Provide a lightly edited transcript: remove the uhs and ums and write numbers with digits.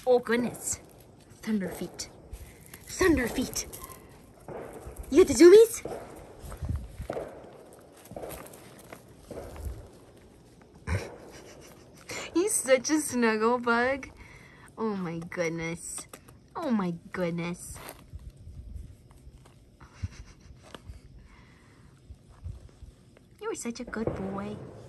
Oh goodness. Thunder feet. Thunder feet. You got the zoomies? He's such a snuggle bug. Oh my goodness. Oh my goodness. You were such a good boy.